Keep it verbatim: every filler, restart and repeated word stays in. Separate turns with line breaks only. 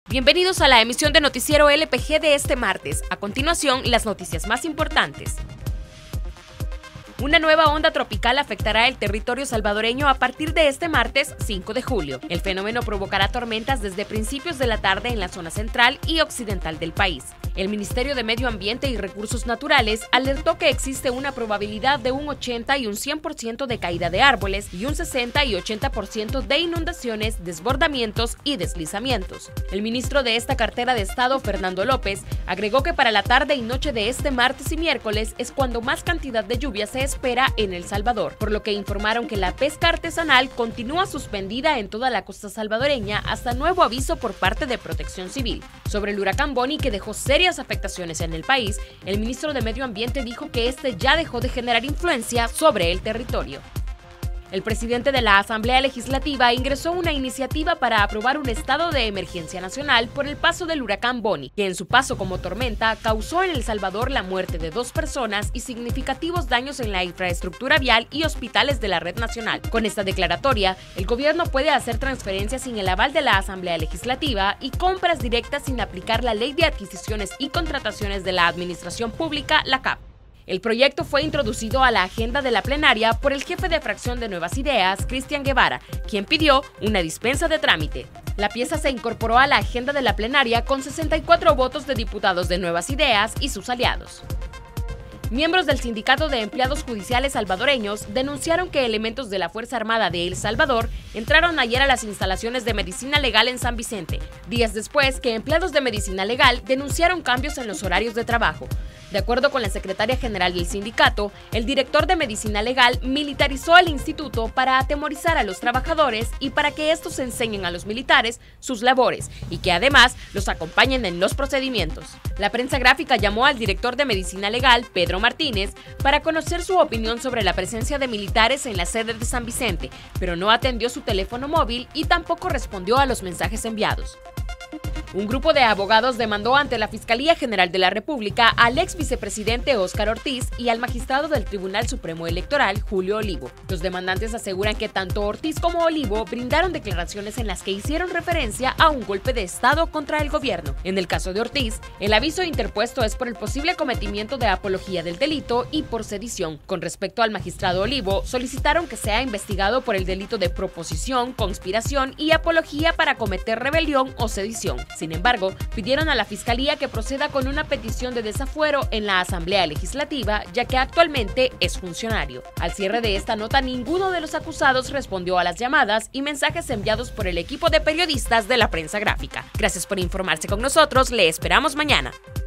Bienvenidos a la emisión de Noticiero L P G de este martes. A continuación, las noticias más importantes. Una nueva onda tropical afectará el territorio salvadoreño a partir de este martes cinco de julio. El fenómeno provocará tormentas desde principios de la tarde en la zona central y occidental del país. El Ministerio de Medio Ambiente y Recursos Naturales alertó que existe una probabilidad de un ochenta y un cien por ciento de caída de árboles y un sesenta y ochenta por ciento de inundaciones, desbordamientos y deslizamientos. El ministro de esta cartera de Estado, Fernando López, agregó que para la tarde y noche de este martes y miércoles es cuando más cantidad de lluvia se espera en El Salvador, por lo que informaron que la pesca artesanal continúa suspendida en toda la costa salvadoreña hasta nuevo aviso por parte de Protección Civil. Sobre el huracán Bonnie, que dejó serias afectaciones en el país, el ministro de Medio Ambiente dijo que este ya dejó de generar influencia sobre el territorio. El presidente de la Asamblea Legislativa ingresó una iniciativa para aprobar un estado de emergencia nacional por el paso del huracán Bonnie, que en su paso como tormenta causó en El Salvador la muerte de dos personas y significativos daños en la infraestructura vial y hospitales de la red nacional. Con esta declaratoria, el gobierno puede hacer transferencias sin el aval de la Asamblea Legislativa y compras directas sin aplicar la Ley de Adquisiciones y Contrataciones de la Administración Pública, la C A P. El proyecto fue introducido a la agenda de la plenaria por el jefe de fracción de Nuevas Ideas, Cristian Guevara, quien pidió una dispensa de trámite. La pieza se incorporó a la agenda de la plenaria con sesenta y cuatro votos de diputados de Nuevas Ideas y sus aliados. Miembros del Sindicato de Empleados Judiciales Salvadoreños denunciaron que elementos de la Fuerza Armada de El Salvador entraron ayer a las instalaciones de Medicina Legal en San Vicente, días después que empleados de Medicina Legal denunciaron cambios en los horarios de trabajo. De acuerdo con la secretaria general del sindicato, el director de Medicina Legal militarizó el instituto para atemorizar a los trabajadores y para que estos enseñen a los militares sus labores y que además los acompañen en los procedimientos. La prensa gráfica llamó al director de Medicina Legal, Pedro Martínez, para conocer su opinión sobre la presencia de militares en la sede de San Vicente, pero no atendió su teléfono móvil y tampoco respondió a los mensajes enviados. Un grupo de abogados demandó ante la Fiscalía General de la República al ex vicepresidente Óscar Ortiz y al magistrado del Tribunal Supremo Electoral, Julio Olivo. Los demandantes aseguran que tanto Ortiz como Olivo brindaron declaraciones en las que hicieron referencia a un golpe de Estado contra el gobierno. En el caso de Ortiz, el aviso interpuesto es por el posible cometimiento de apología del delito y por sedición. Con respecto al magistrado Olivo, solicitaron que sea investigado por el delito de proposición, conspiración y apología para cometer rebelión o sedición. Sin embargo, pidieron a la Fiscalía que proceda con una petición de desafuero en la Asamblea Legislativa, ya que actualmente es funcionario. Al cierre de esta nota, ninguno de los acusados respondió a las llamadas y mensajes enviados por el equipo de periodistas de la prensa gráfica. Gracias por informarse con nosotros, le esperamos mañana.